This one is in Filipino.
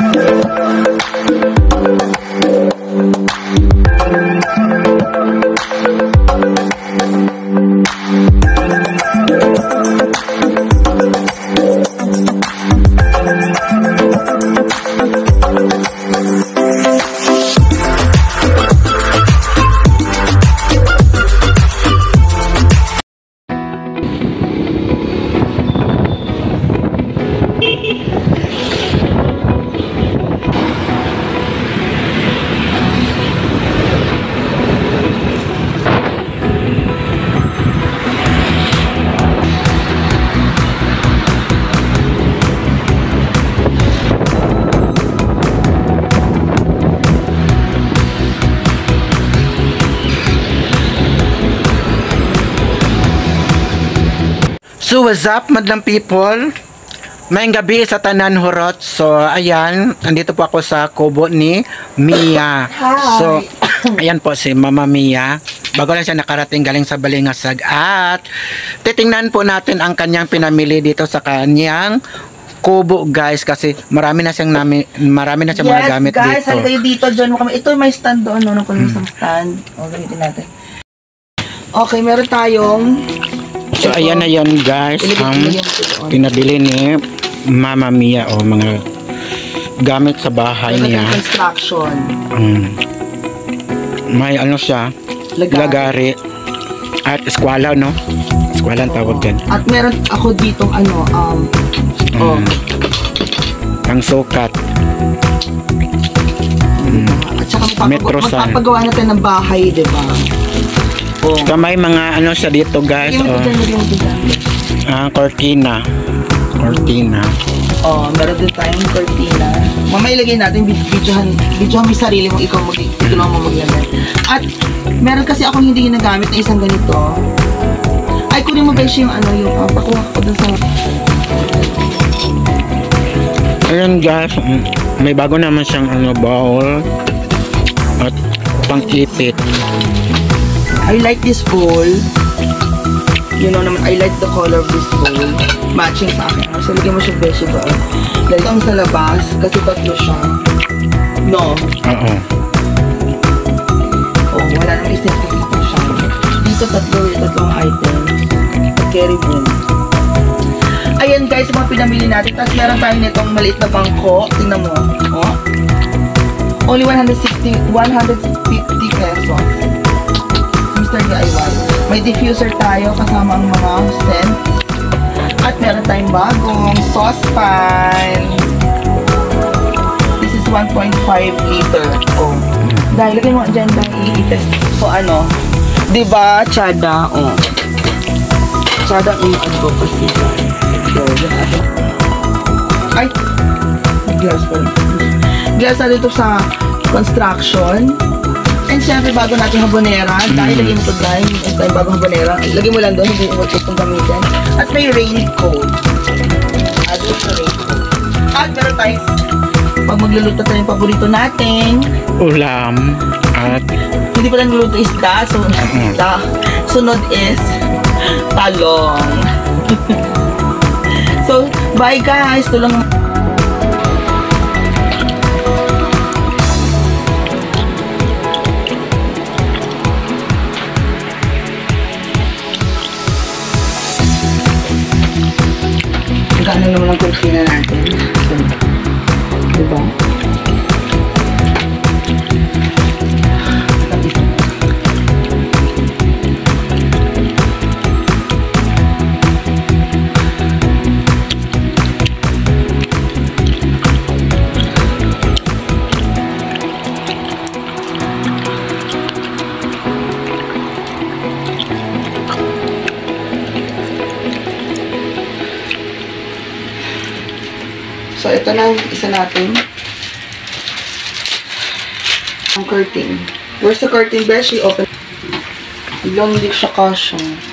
So what's up madlang people? Mayang gabi sa tanan horot. So ayan, andito po ako sa kubo ni Mia. So ayan po si Mama Mia. Bago lang siya nakarating galing sa Balingasag. At titingnan po natin ang kanyang pinamili dito sa kanyang kubo guys, kasi marami na siyang mga gamit dito. Yes guys, halika kayo dito, join mo kami. Ito may stand doon, no? Kung isang stand. O, gamitin natin. Okay, meron tayong so ayan na yan guys, ang pinabili ni Mama Mia o mga gamit sa bahay niya. Construction. May ano siya, lagari at eskwala, no? Eskwala ang tawag din. At meron ako ditong ano, pang sukat. At saka magpapagawa natin ng bahay, diba? So, may mga ano siya dito guys, cortina. Meron din tayong cortina. Mamaya ilagay natin, videohan mo yung sarili mo, ikaw tulungan mo maglagay. At meron kasi akong hindi ginagamit na isang ganito. Ay, kunin mo guys yung ano, yung pakuha ko dun sa... Ayan guys, may bago naman siyang ano, bowl at pang-ipit. I like this bowl. You know naman, I like the color of this bowl. Matching sa akin. So, lagyan mo siya beshi ba? Lagyan mo sa labas kasi tatlo siya. No? Oo. Oh, wala nang isip siya. Dito tatlong items. Carry bowl. Ayan guys, mga pinamili natin. Tapos meron tayo nitong maliit na bangko. Tingnan mo. Oh. Only 150 pesos. Mr. DIY. May diffuser tayo kasama ang mga scent. At meron tayong bagong saucepan. This is 1.5 liter. Oh. Dahil lagay mo dyan i-test. So ano, diba, Chada? Oh. Chada ang advocacy. So, ay! Glass pa rin. Glass na dito sa construction. And syempre, bago natin habonera, dahil lagyan mo ito dahil ito yung bagong habonera, lagyan mo lang doon, hindi mo itong gamitin. At may raincoat. At meron tayo, pag magluluto tayo yung paborito natin, ulam at hindi pa lang luluto isda, so sunod is talong. So, bye guys, tulong. Ano naman ang kurtina natin. So, diba? So, ito na isa natin. Ang curtain. Where's the curtain, Beshi? Open. Biglang hindi siya kasya.